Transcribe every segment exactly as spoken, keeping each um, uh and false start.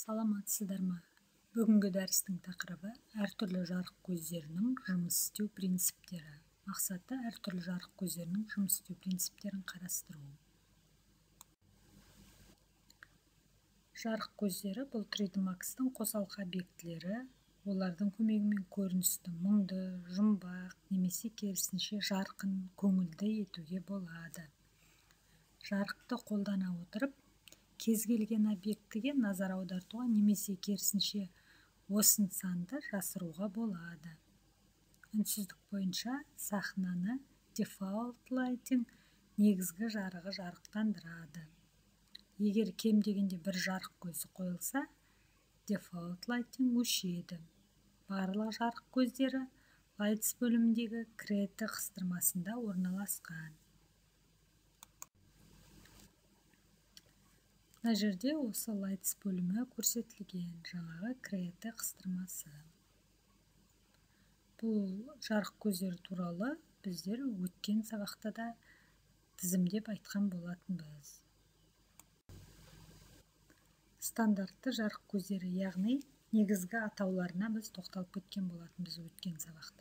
Саламатсыздар ма? Бүгінгі дәрістің тақырыбы әртүрлі жарық көздерінің жұмыс істеу принциптері. Мақсаты әртүрлі жарық көздерінің жұмыс істеу принциптерін қарастыру. Жарық көздері бұл три дэ макстың қосалқы объектілері. Олардың көмегімен көріністі мұңды, жұмбақ немесе керісінше жарқын, көңілді етуге болады. Жарықты қолдана отырып, кез келген объектіге назар аудартуға немесе керісінше осы нысанды жасыруға болады. Үнсіздік бойынша сахнаны default lighting негізгі жарығы жарықтандырады. Егер кем дегенде бір жарық көзі қойылса, default lighting өшеді. Барлық жарық көздері lights бөліміндегі креті қыстырмасында орналасқан. Мына жерде осы lights бөлімі көрсетілген, жаңағы креті қыстырмасы. Бұл жарық көздері туралы біздер өткен сабақта да тізімдеп айтқан болатынбыз. Стандартты жарық көздері, яғни негізгі атауларына біз тоқталып өткен болатынбыз өткен сабақта.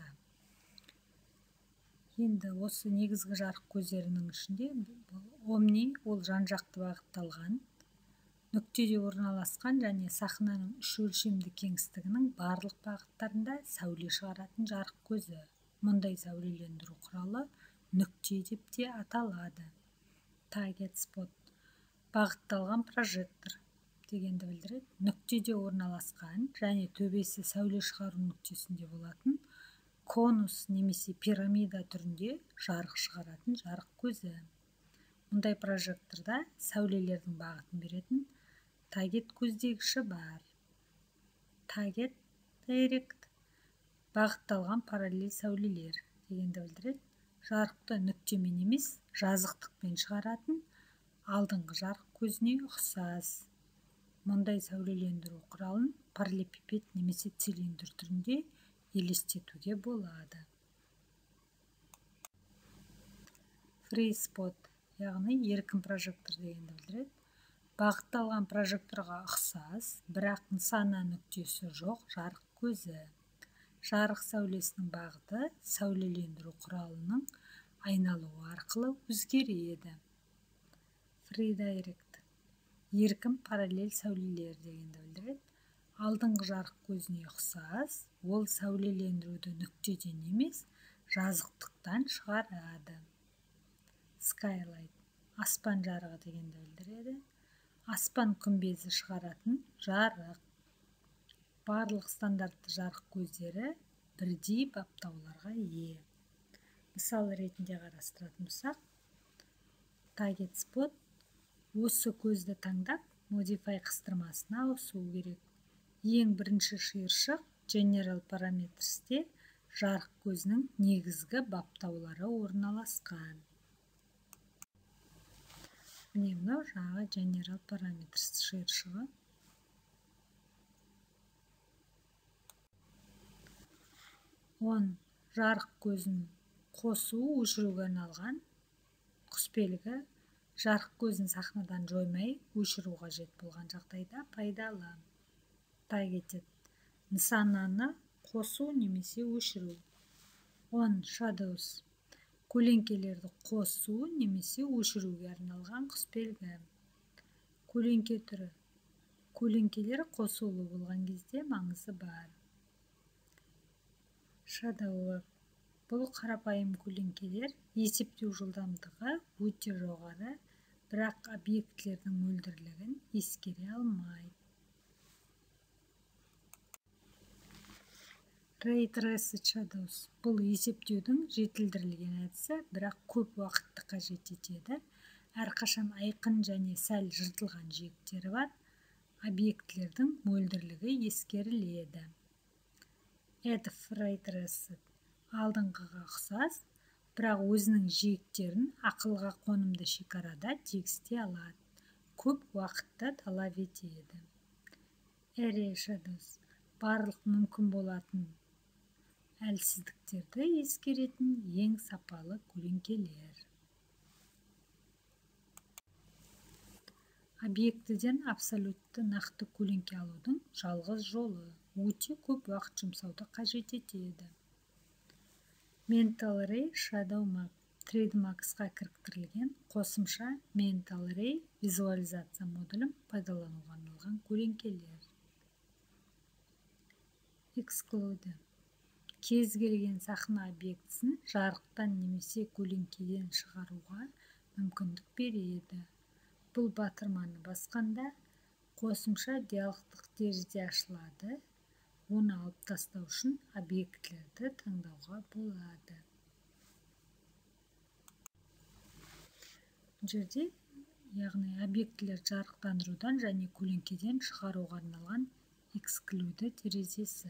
Енді осы негізгі жарық көздерінің ішінде омни, ол жан-жақты бағытталған, нүктеде орналасқан және сахнаның үш өлшемді кеңістігінің барлық бағыттарында сәуле шығаратын жарық көзі. Мұндай сәулелендіру құралы нүкте деп те аталады. Target spot, бағытталған прожектор дегенді білдіреді. Нүктеде орналасқан және төбесі сәуле шығару нүктесінде болатын конус немесе пирамида түрінде жарық шығаратын жарық көзі. Мұндай прожекторда сәулелердің бағытын беретін таргет көздегіші бар. Target direct, бағытталған параллель сәулелер дегенді білдіреді. Жарықты нүктемен емес, жазықтықпен шығаратын алдыңғы жарық көзіне ұқсас. Мұндай сәулелендіру құралын параллелепипед немесе цилиндр түрінде елестетуге болады. Free spot, яғни еркін прожектор дегенді білдіреді. Бағытталған прожекторға ұқсас, бірақ нысана нүктесі жоқ жарық көзі. Жарық сәулесінің бағыты сәулелендіру құралының айналуы арқылы өзгереді. Free direct, еркін параллель сәулелер дегенді білдіреді. Алдыңғы жарық көзіне ұқсас, ол сәулелендіруді нүктеден емес, жазықтықтан шығарады. Skylight, аспан жарығы дегенді білдіреді. Аспан күмбезі шығаратын жарық. Барлық стандартты жарық көздері бірдей баптауларға ие. Мысал ретінде қарастыратын болсақ, target spot, осы көзді таңдап, modify қыстырмасына ауысу керек. Ең бірінші шиыршық general parametersте жарық көзінің негізгі баптаулары орналасқан. Міне мынау жаңағы general parameters шиыршығы. Он жарық көзін қосу, өшіруге арналған құспелгі жарық көзін сахнадан жоймай өшіру қажет болған жағдайда пайдалы. Targeted, нысананы қосу немесе өшіру. On shadows, көлеңкелерді қосу немесе өшіруге арналған құспелгі. Көлеңке түрі, көлеңкелер қосулы болған кезде маңызы бар. Shadow, бұл қарапайым көлеңкелер есептеу жылдамдығы өте жоғары, бірақ объектілердің мөлдірлігін ескере алмайды. Ray traced shadows, бұл есептеудің жетілдірілген әдісі, бірақ көп уақытты қажет етеді. Әрқашан айқын және сәл жыртылған жиектері бар. Объектілердің мөлдірлігі ескеріледі. Edf ray traced, алдыңғыға ұқсас, бірақ өзінің жиектерін ақылға қонымды шекарада тегісте алады. Көп уақытты талап етеді. Array shadows, барлық мүмкін болатын әлсіздіктерді ескеретін ең сапалы көлеңкелер. объектіден абсолютті нақты көлеңке алудың жалғыз жолы, өте көп уақыт жұмсауды қажет етеді. Mental Ray Shadow Map TradeMax'қа кіріктірілген қосымша Mental Ray визуализация модулін пайдалануға арналған көлеңкелер. Exclude кез келген сахна объектісін жарықтан немесе көлеңкеден шығаруға мүмкіндік береді. Бұл батырманы басқанда қосымша диалогтық терезе ашылады. Оны алып тастау үшін объектілерді таңдауға болады. Бұл жерде, яғни объектілер жарықтандырудан және көлеңкеден шығаруға арналған Exclude терезесі.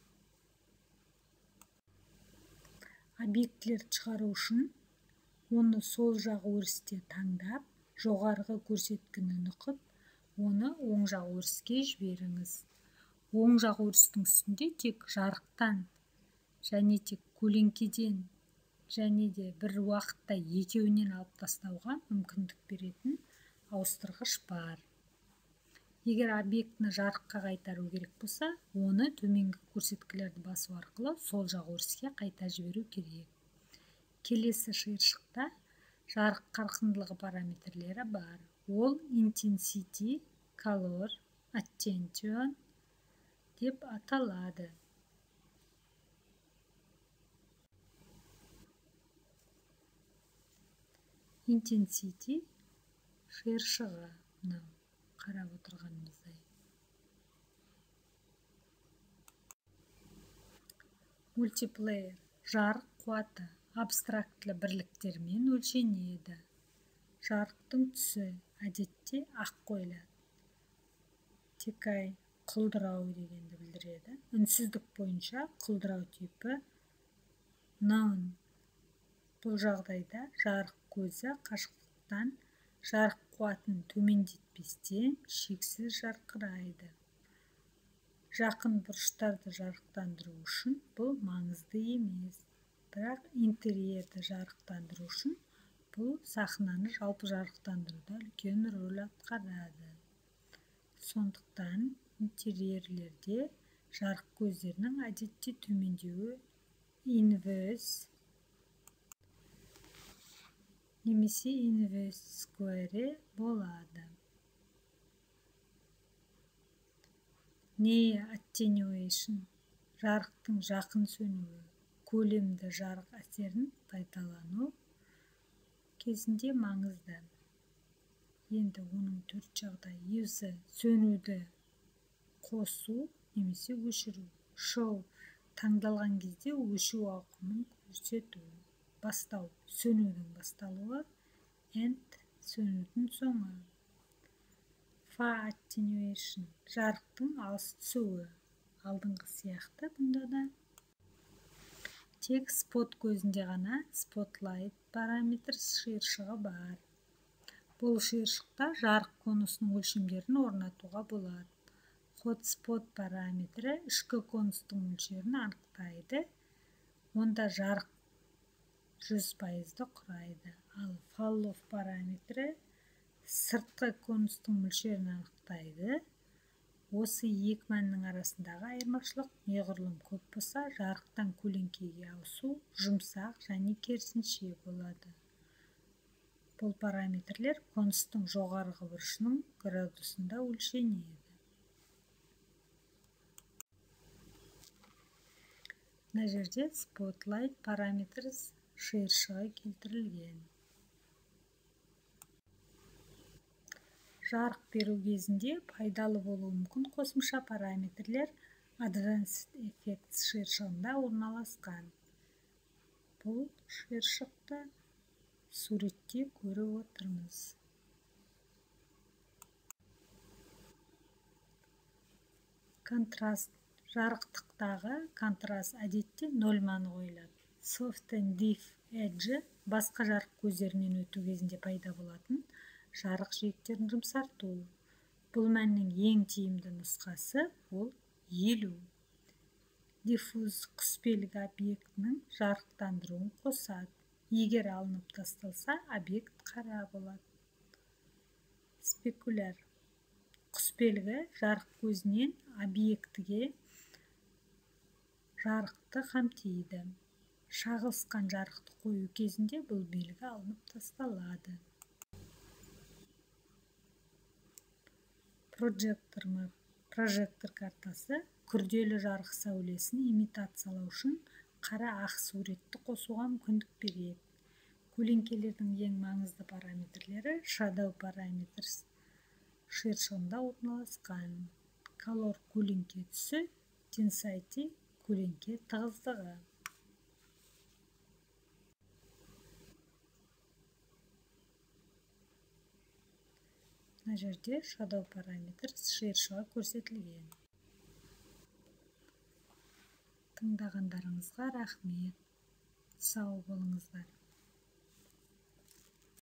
Объектілерді шығару үшін оны сол жақ өрісте таңдап, жоғарғы көрсеткіні нұқып, оны оң жақ өріске жіберіңіз. Оң жақ өрістің үстінде тек жарықтан және тек көлеңкеден және де бір уақытта екеуінен алып тастауға мүмкіндік беретін ауыстырғыш бар. Егер объектіні жарыққа қайтару керек болса, оны төменгі көрсеткілерді басу арқылы сол жақ өріске қайта жіберу керек. Келесі шиыршықта жарық қарқындылығы параметрлері бар. Ол Intensity, Color, Attention деп аталады. Intensity шиыршығы, мынау қарап отырғанымыздай. Multiplayer жарық қуаты абстрактілі бірліктермен өлшенеді. Жарықтың түсі әдетте ақ қойылады. Текай құлдырау дегенді білдіреді. Үнсіздік бойынша құлдырау типі None. Бұл жағдайда жарық көзі қашықтықтан жарық қуатын төмендетпестен шексіз жарқырайды. Жақын бұрыштарды жарықтандыру үшін бұл маңызды емес. Бірақ интерьерді жарықтандыру үшін бұл сахнаны жалпы жарықтандыруда үлкен рөл атқарады. Сондықтан интерьерлерде жарық көздерінің әдетте төмендеуі inverse немесе inverse square болады. Near attenuation жарықтың жақын сөнуі, көлемді жарық әсерін пайдалану кезінде маңызды. Енді оның төрт жағдайы: сөнуді қосу немесе өшіру. Show таңдалған кезде өшу ауқымын көрсету. Бастау сөнудің басталуы, end сөнудің соңы. Far attenuation жарықтың алыс түсуі. Алдыңғы сияқты бұнда да тек спот көзінде ғана spotlight параметр шиыршығы бар. Бұл шиыршықта жарық конусының өлшемдерін орнатуға болады. Hotspot параметрі ішкі конустың мөлшерін анықтайды. Онда жарық жүз пайызды құрайды. Ал fall-off параметрі сыртқы конустың мөлшерін анықтайды. Осы екі мәннің арасындағы айырмашылық неғұрлым көп болса, жарықтан көлеңкеге ауысу жұмсақ және керісінше болады. Бұл параметрлер конустың жоғарғы бұрышының градусында өлшенеді. Мына жерде spotlight параметрі шиыршығы келтірілген. Жарық беру кезінде пайдалы болуы мүмкін қосымша параметрлер Advanced Effects шиыршығында орналасқан. Бұл шиыршықты суретте көріп отырмыз. Контраст жарықтықтағы контраст әдетте нөл мәні қойылады. Soft and Diff Edge басқа жарық көздерінен өту кезінде пайда болатын жарық жиектерін жұмсарту. Бұл мәннің ең тиімді нұсқасы ол елу. Diffuse құспелік объектінің жарықтандыруын қосады. Егер алынып тасталса, объект қара болады. спекуляр құсбелгі жарық көзінен объектіге жарықты қамтиды. Шағылысқан жарықты қою кезінде бұл белгі алынып тасталады. Прожектор прожектор картасы күрделі жарық сәулесін имитациялау үшін қара ақ суретті қосуға мүмкіндік береді. Көлеңкелердің ең маңызды параметрлері shadow параметр шиыршығында орналасқан. Color көлеңке түсі, density көлеңке тығыздығы. Мына жерде shadow параметр шиыршығы көрсетілген. Тыңдағандарыңызға рахмет. Сау болыңыздар.